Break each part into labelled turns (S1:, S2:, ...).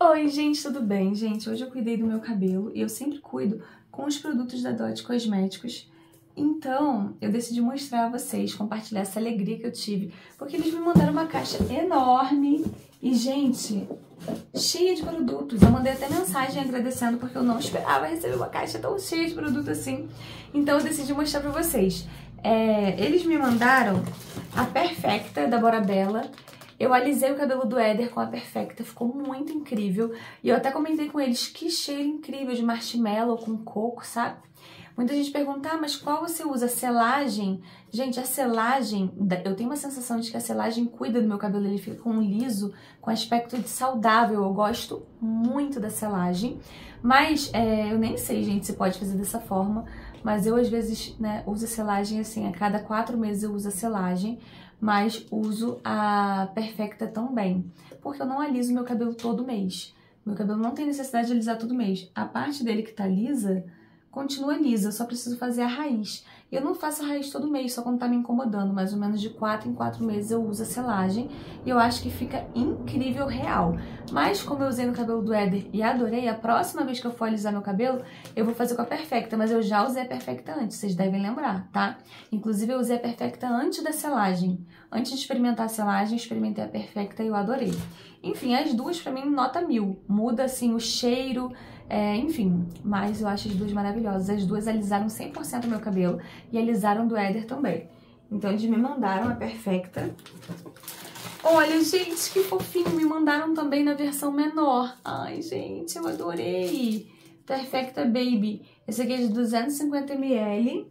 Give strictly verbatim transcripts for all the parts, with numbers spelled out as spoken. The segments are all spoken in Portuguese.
S1: Oi, gente, tudo bem? Gente, hoje eu cuidei do meu cabelo e eu sempre cuido com os produtos da Dot Cosméticos. Então, eu decidi mostrar a vocês, compartilhar essa alegria que eu tive, porque eles me mandaram uma caixa enorme e, gente, cheia de produtos. Eu mandei até mensagem agradecendo porque eu não esperava receber uma caixa tão cheia de produto assim. Então, eu decidi mostrar pra vocês. É, eles me mandaram a Perfecta da Bora Bella. Eu alisei o cabelo do Éder com a Perfecta, ficou muito incrível. E eu até comentei com eles, que cheiro incrível de marshmallow com coco, sabe? Muita gente pergunta, ah, mas qual você usa? A selagem? Gente, a selagem, eu tenho uma sensação de que a selagem cuida do meu cabelo, ele fica com um liso, com aspecto de saudável. Eu gosto muito da selagem, mas é, eu nem sei, gente, se pode fazer dessa forma. Mas eu, às vezes, né, uso a selagem assim, a cada quatro meses eu uso a selagem, mas uso a Perfecta também, porque eu não aliso meu cabelo todo mês. Meu cabelo não tem necessidade de alisar todo mês. A parte dele que tá lisa, continua lisa, eu só preciso fazer a raiz. Eu não faço a raiz todo mês, só quando tá me incomodando. Mais ou menos de quatro em quatro meses eu uso a selagem e eu acho que fica incrível real. Mas como eu usei no cabelo do Éder e adorei, a próxima vez que eu for alisar meu cabelo, eu vou fazer com a Perfecta, mas eu já usei a Perfecta antes, vocês devem lembrar, tá? Inclusive eu usei a Perfecta antes da selagem. Antes de experimentar a selagem, eu experimentei a Perfecta e eu adorei. Enfim, as duas pra mim nota mil. Muda assim o cheiro, é, enfim, mas eu acho as duas maravilhosas. As duas alisaram cem por cento do meu cabelo e alisaram do Éder também. Então eles me mandaram a Perfecta. Olha, gente, que fofinho. Me mandaram também na versão menor. Ai, gente, eu adorei. Perfecta Baby. Esse aqui é de duzentos e cinquenta mililitros.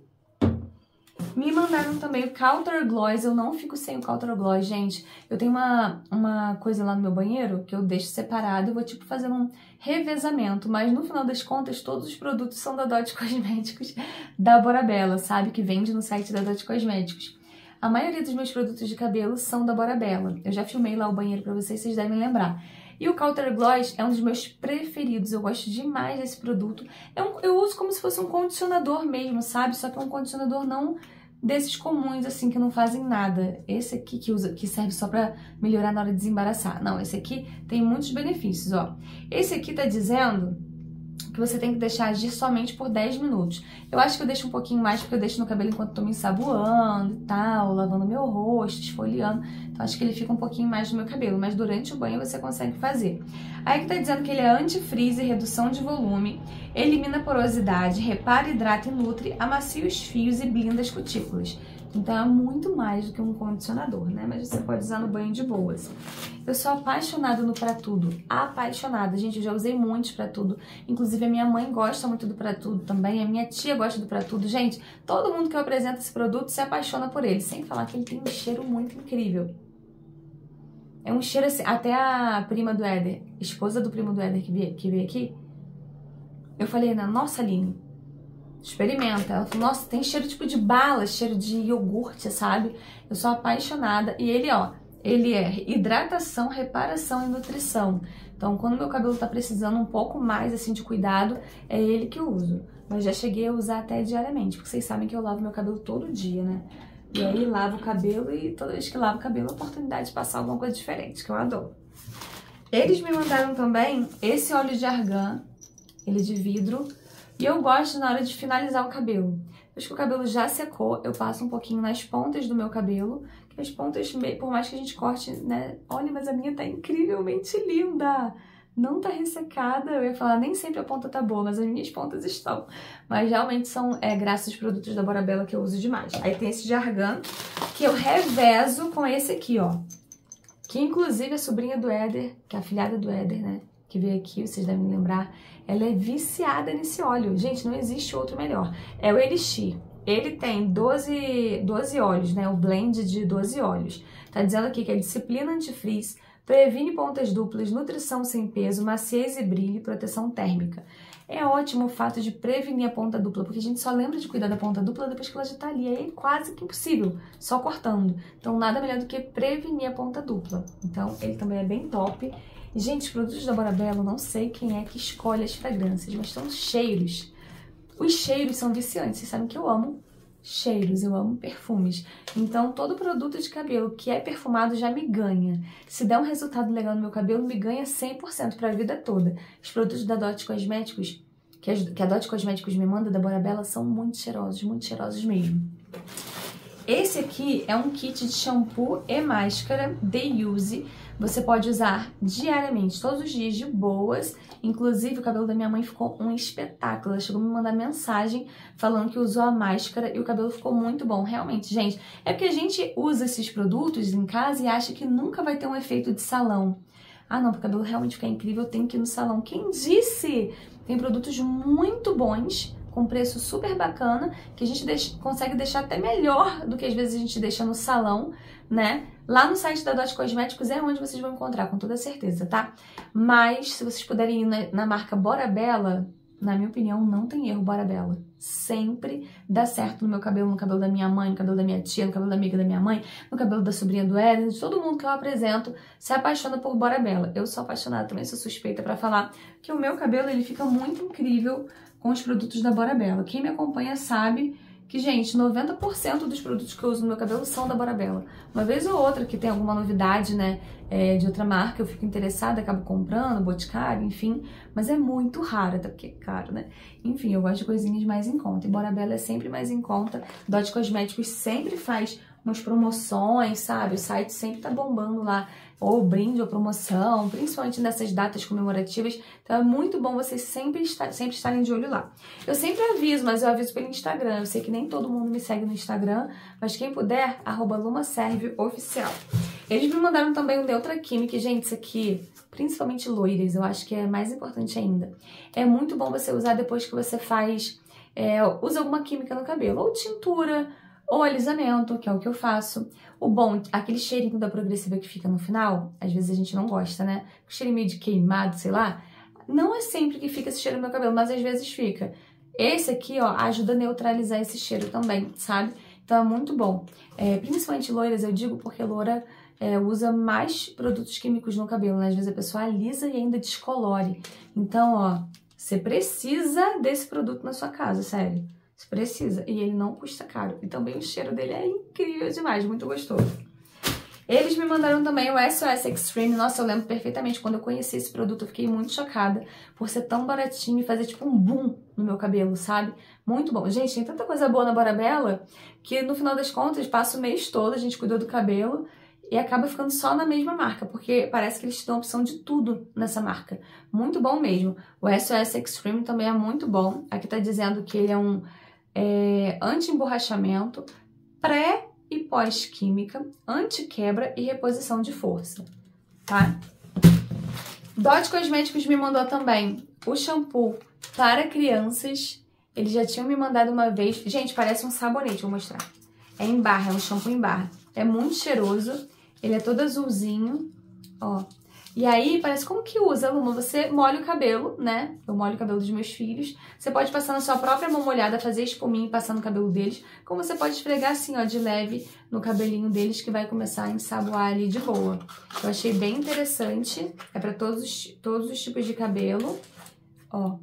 S1: Me mandaram também o Counter Gloss. Eu não fico sem o Counter Gloss, gente. Eu tenho uma, uma coisa lá no meu banheiro que eu deixo separado. Eu vou, tipo, fazendo um revezamento. Mas, no final das contas, todos os produtos são da Dot Cosméticos da Bora Bella, sabe? Que vende no site da Dot Cosméticos. A maioria dos meus produtos de cabelo são da Bora Bella. Eu já filmei lá o banheiro pra vocês, vocês devem lembrar. E o Counter Gloss é um dos meus preferidos. Eu gosto demais desse produto. É um, eu uso como se fosse um condicionador mesmo, sabe? Só que é um condicionador não desses comuns, assim, que não fazem nada. Esse aqui que, usa, que serve só pra melhorar na hora de desembaraçar. Não, esse aqui tem muitos benefícios, ó. Esse aqui tá dizendo que você tem que deixar agir somente por dez minutos. Eu acho que eu deixo um pouquinho mais, porque eu deixo no cabelo enquanto tô me ensaboando e tal, lavando meu rosto, esfoliando. Então acho que ele fica um pouquinho mais no meu cabelo, mas durante o banho você consegue fazer. Aí que tá dizendo que ele é anti-frizz, redução de volume, elimina porosidade, repara, hidrata e nutre, amacia os fios e blinda as cutículas. Então é muito mais do que um condicionador, né? Mas você pode usar no banho de boas. Eu sou apaixonada no Pra Tudo. Apaixonada. Gente, eu já usei muitos Pra Tudo. Inclusive a minha mãe gosta muito do Pra Tudo também. A minha tia gosta do Pra Tudo. Gente, todo mundo que eu apresento esse produto se apaixona por ele. Sem falar que ele tem um cheiro muito incrível. É um cheiro assim... Até a prima do Éder, esposa do primo do Éder que veio, que veio aqui, eu falei, nossa, Aline, experimenta. Ela falou, nossa, tem cheiro tipo de bala, cheiro de iogurte, sabe? Eu sou apaixonada. E ele, ó, ele é hidratação, reparação e nutrição. Então, quando meu cabelo tá precisando um pouco mais, assim, de cuidado, é ele que eu uso. Mas já cheguei a usar até diariamente, porque vocês sabem que eu lavo meu cabelo todo dia, né? E aí, lavo o cabelo e toda vez que lavo o cabelo, é oportunidade de passar alguma coisa diferente, que eu adoro. Eles me mandaram também esse óleo de argan, ele é de vidro. E eu gosto na hora de finalizar o cabelo. Depois que o cabelo já secou, eu passo um pouquinho nas pontas do meu cabelo. Que as pontas, por mais que a gente corte, né? Olha, mas a minha tá incrivelmente linda. Não tá ressecada. Eu ia falar, nem sempre a ponta tá boa, mas as minhas pontas estão. Mas realmente são, é, graças aos produtos da Bora Bella que eu uso demais. Aí tem esse de argan, que eu revezo com esse aqui, ó. Que inclusive a sobrinha do Éder, que é a afilhada do Éder, né? Que veio aqui, vocês devem lembrar, ela é viciada nesse óleo. Gente, não existe outro melhor. É o Elixir. Ele tem doze, doze óleos, né? O blend de doze óleos. Tá dizendo aqui que é disciplina antifrizz, previne pontas duplas, nutrição sem peso, maciez e brilho e proteção térmica. É ótimo o fato de prevenir a ponta dupla, porque a gente só lembra de cuidar da ponta dupla depois que ela já tá ali. Aí é quase que impossível, só cortando. Então nada melhor do que prevenir a ponta dupla. Então ele também é bem top. Gente, os produtos da Bora Bella, eu não sei quem é que escolhe as fragrâncias, mas estão cheiros. Os cheiros são viciantes, vocês sabem que eu amo cheiros, eu amo perfumes. Então, todo produto de cabelo que é perfumado já me ganha. Se der um resultado legal no meu cabelo, me ganha cem por cento para a vida toda. Os produtos da Dot Cosméticos, que a, que a Dot Cosméticos me manda, da Bora Bella, são muito cheirosos, muito cheirosos mesmo. Esse aqui é um kit de shampoo e máscara de use. Você pode usar diariamente, todos os dias de boas. Inclusive, o cabelo da minha mãe ficou um espetáculo. Ela chegou a me mandar mensagem falando que usou a máscara e o cabelo ficou muito bom. Realmente, gente, é porque a gente usa esses produtos em casa e acha que nunca vai ter um efeito de salão. Ah, não, para o cabelo realmente ficar incrível, eu tenho que ir no salão. Quem disse? Tem produtos muito bons, com preço super bacana, que a gente deixa, consegue deixar até melhor do que às vezes a gente deixa no salão, né? Lá no site da Dot Cosméticos é onde vocês vão encontrar, com toda certeza, tá? Mas, se vocês puderem ir na, na marca Bora Bella, na minha opinião, não tem erro Bora Bella. Sempre dá certo no meu cabelo, no cabelo da minha mãe, no cabelo da minha tia, no cabelo da amiga da minha mãe, no cabelo da sobrinha do Éden, de todo mundo que eu apresento se apaixona por Bora Bella. Eu sou apaixonada também, sou suspeita pra falar que o meu cabelo, ele fica muito incrível com os produtos da Bora Bella. Quem me acompanha sabe que, gente, noventa por cento dos produtos que eu uso no meu cabelo são da Bora Bella. Uma vez ou outra que tem alguma novidade, né, é, de outra marca, eu fico interessada, acabo comprando, Boticário, enfim, mas é muito raro, até porque é caro, né? Enfim, eu gosto de coisinhas mais em conta, e Bora Bella é sempre mais em conta. Dot Cosméticos sempre faz umas promoções, sabe? O site sempre tá bombando lá, ou brinde ou promoção, principalmente nessas datas comemorativas. Então é muito bom vocês sempre, estar, sempre estarem de olho lá. Eu sempre aviso, mas eu aviso pelo Instagram. Eu sei que nem todo mundo me segue no Instagram, mas quem puder, arroba lumaserveoficial. Eles me mandaram também um Neutra Química. Gente, isso aqui, principalmente loiras, eu acho que é mais importante ainda. É muito bom você usar depois que você faz, é, usa alguma química no cabelo, ou tintura, ou alisamento, que é o que eu faço. O bom, aquele cheirinho da Progressiva que fica no final, às vezes a gente não gosta, né? O cheirinho meio de queimado, sei lá. Não é sempre que fica esse cheiro no meu cabelo, mas às vezes fica. Esse aqui, ó, ajuda a neutralizar esse cheiro também, sabe? Então é muito bom. É, principalmente loiras, eu digo, porque loura é, usa mais produtos químicos no cabelo, né? Às vezes a pessoa alisa e ainda descolore. Então, ó, você precisa desse produto na sua casa, sério. Você precisa. E ele não custa caro. E também o cheiro dele é incrível demais, muito gostoso. Eles me mandaram também o S O S Extreme. Nossa, eu lembro perfeitamente. Quando eu conheci esse produto, eu fiquei muito chocada por ser tão baratinho e fazer tipo um boom no meu cabelo, sabe? Muito bom. Gente, tem tanta coisa boa na Bora Bella que no final das contas, passa o mês todo, a gente cuidou do cabelo e acaba ficando só na mesma marca, porque parece que eles te dão opção de tudo nessa marca. Muito bom mesmo. O S O S Extreme também é muito bom. Aqui tá dizendo que ele é um é, anti-emborrachamento, pré e pós-química, anti-quebra e reposição de força, tá? Dot Cosméticos me mandou também o shampoo para crianças. Eles já tinham me mandado uma vez. Gente, parece um sabonete, vou mostrar. É em barra, é um shampoo em barra. É muito cheiroso, ele é todo azulzinho, ó. E aí, parece como que usa, Luma? Você molha o cabelo, né? Eu molho o cabelo dos meus filhos. Você pode passar na sua própria mão molhada, fazer espuminha e passar no cabelo deles. Como você pode esfregar assim, ó, de leve no cabelinho deles, que vai começar a ensaboar ali de boa. Eu achei bem interessante. É pra todos os, todos os tipos de cabelo, ó.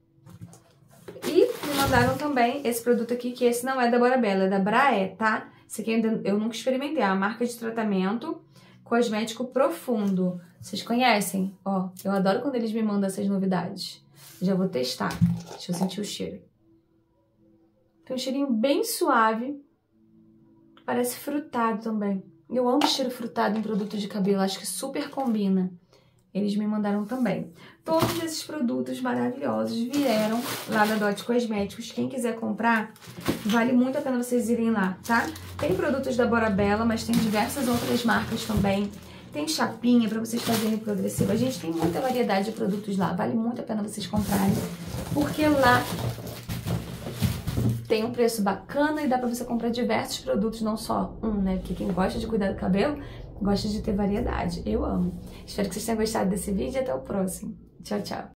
S1: E me mandaram também esse produto aqui, que esse não é da Bora Bella, é da Braé, tá? Esse aqui ainda eu nunca experimentei, é a marca de tratamento cosmético profundo. Vocês conhecem? Ó, eu adoro quando eles me mandam essas novidades. Já vou testar. Deixa eu sentir o cheiro. Tem um cheirinho bem suave. Parece frutado também. Eu amo cheiro frutado em produtos de cabelo. Acho que super combina. Eles me mandaram também. Todos esses produtos maravilhosos vieram lá da Dot Cosméticos. Quem quiser comprar, vale muito a pena vocês irem lá, tá? Tem produtos da Bora Bella, mas tem diversas outras marcas também. Tem chapinha pra vocês fazerem progressiva. A gente tem muita variedade de produtos lá. Vale muito a pena vocês comprarem. Porque lá tem um preço bacana e dá pra você comprar diversos produtos, não só um, né? Porque quem gosta de cuidar do cabelo, gosta de ter variedade. Eu amo. Espero que vocês tenham gostado desse vídeo e até o próximo. Tchau, tchau.